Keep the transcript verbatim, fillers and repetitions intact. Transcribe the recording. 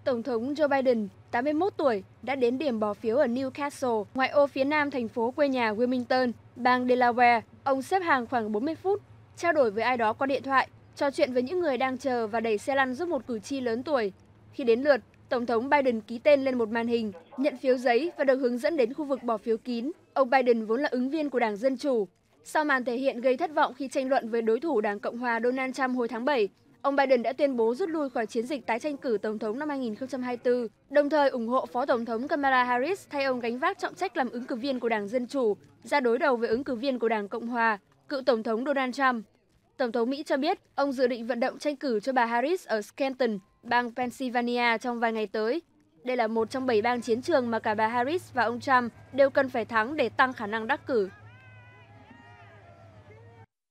Tổng thống Joe Biden, tám mươi mốt tuổi, đã đến điểm bỏ phiếu ở Newcastle, ngoại ô phía nam thành phố quê nhà Wilmington, bang Delaware. Ông xếp hàng khoảng bốn mươi phút, trao đổi với ai đó qua điện thoại, trò chuyện với những người đang chờ và đẩy xe lăn giúp một cử tri lớn tuổi. Khi đến lượt, Tổng thống Biden ký tên lên một màn hình, nhận phiếu giấy và được hướng dẫn đến khu vực bỏ phiếu kín. Ông Biden vốn là ứng viên của Đảng Dân Chủ. Sau màn thể hiện gây thất vọng khi tranh luận với đối thủ Đảng Cộng hòa Donald Trump hồi tháng bảy, ông Biden đã tuyên bố rút lui khỏi chiến dịch tái tranh cử Tổng thống năm hai nghìn không trăm hai mươi tư, đồng thời ủng hộ Phó Tổng thống Kamala Harris thay ông gánh vác trọng trách làm ứng cử viên của Đảng Dân Chủ, ra đối đầu với ứng cử viên của Đảng Cộng hòa, cựu Tổng thống Donald Trump. Tổng thống Mỹ cho biết ông dự định vận động tranh cử cho bà Harris ở Scranton, bang Pennsylvania trong vài ngày tới. Đây là một trong bảy bang chiến trường mà cả bà Harris và ông Trump đều cần phải thắng để tăng khả năng đắc cử.